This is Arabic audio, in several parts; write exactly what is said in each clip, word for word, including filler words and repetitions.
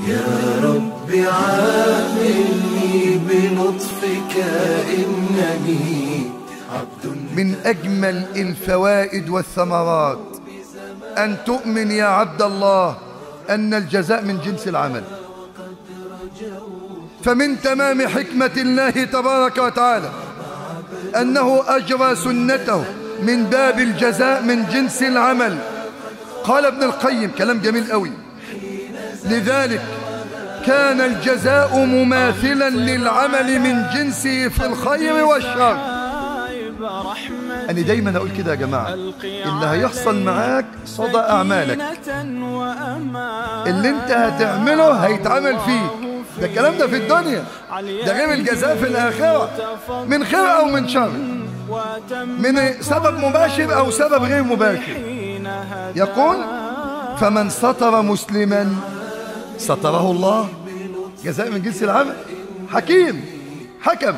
يا رب عاملني بلطفك إنني عبد. من أجمل الفوائد والثمرات أن تؤمن يا عبد الله أن الجزاء من جنس العمل. فمن تمام حكمة الله تبارك وتعالى أنه أجرى سنته من باب الجزاء من جنس العمل. قال ابن القيم كلام جميل قوي: لذلك كان الجزاء مماثلا للعمل من جنسه في الخير والشر. أنا دايما أقول كده يا جماعة، اللي هيحصل معاك صدى أعمالك، اللي انت هتعمله هيتعمل فيك. ده الكلام ده في الدنيا، ده غير الجزاء في الآخرة، من خير أو من شر، من سبب مباشر أو سبب غير مباشر. يقول: فمن ستر مسلما ستره الله. جزاء من جنس العمل. حكيم حكم.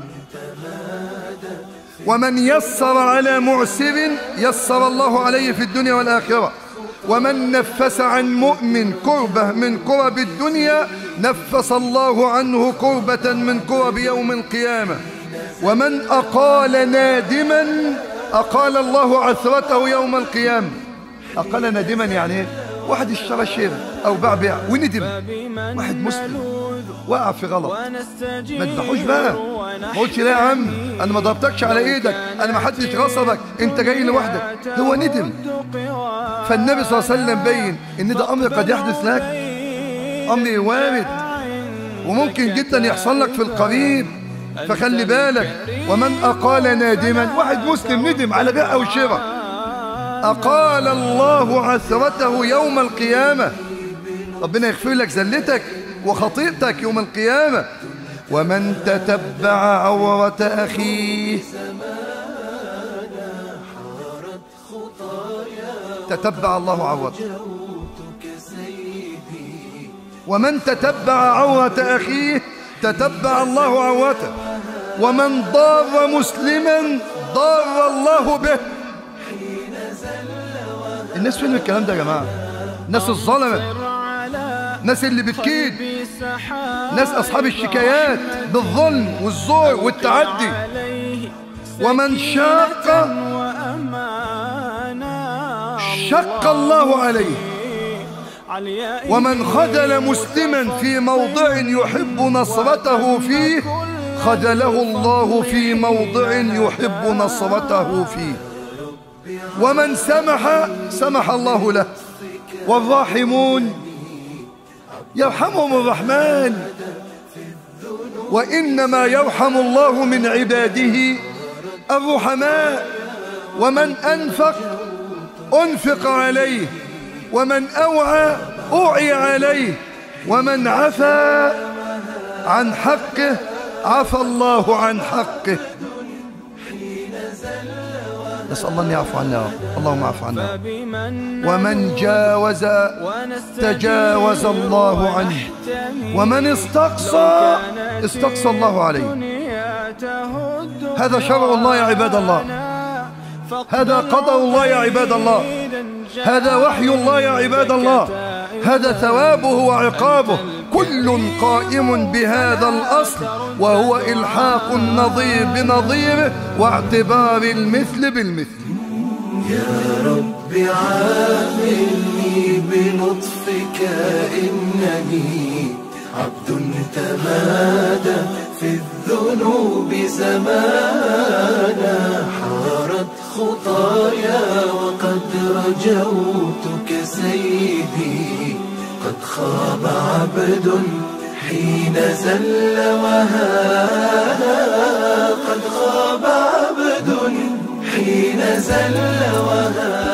ومن يسر على معسر يسر الله عليه في الدنيا والآخرة. ومن نفس عن مؤمن كربة من كرب الدنيا نفس الله عنه كربة من كرب يوم القيامة. ومن أقال نادما أقال الله عثرته يوم القيامة. أقال نادما يعني ايه؟ واحد اشترى شيء أو باع بيع وندم، واحد مسلم وقع في غلط، ما تذبحوش بقى، ما قلتش لا يا عم أنا ما ضربتكش على إيدك، أنا ما حدش غصبك، أنت جاي لوحدك. هو ندم. فالنبي صلى الله عليه وسلم بين إن ده أمر قد يحدث لك، أمر وارد وممكن جدا يحصل لك في القريب، فخلي بالك. ومن أقال نادما، واحد مسلم ندم على بيع أو شراء، أقال الله عثرته يوم القيامة. ربنا يغفر لك زلتك وخطيئتك يوم القيامة. ومن تتبع عورة أخيه تتبع الله عورته. ومن تتبع عورة أخيه تتبع الله عورته. ومن ضار مسلما ضار الله به. الناس فين الكلام ده يا جماعة؟ ناس الظلمة، ناس اللي بتكيد، ناس أصحاب الشكايات بالظلم والزور والتعدي. ومن شاق شق الله عليه. ومن خذل مسلما في موضع يحب نصرته فيه خذله الله في موضع يحب نصرته فيه. ومن سمح سمح الله له. والراحمون يرحمهم الرحمن، وإنما يرحم الله من عباده الرحماء. ومن أنفق أنفق عليه، ومن أوعى أوعي عليه، ومن عفا عن حقه عفى الله عن حقه. نسأل الله أن يعفو عنا، اللهم اعف عنا. ومن جاوز تجاوز الله عنه، ومن استقصى استقصى الله عليه. هذا شرع الله يا عباد الله، هذا قدر الله يا عباد الله، هذا وحي الله يا عباد الله، هذا ثوابه وعقابه. كل قائم بهذا الأصل، وهو إلحاق النظير بنظيره واعتبار المثل بالمثل. يا رب عاملني بلطفك إنني عبد تمادى في الذنوب زمانا. حارت خطايا وقد رجوتك سيدي. قد خاب عبد حين زل وهانا. قد خاب عبد حين زل وهانا.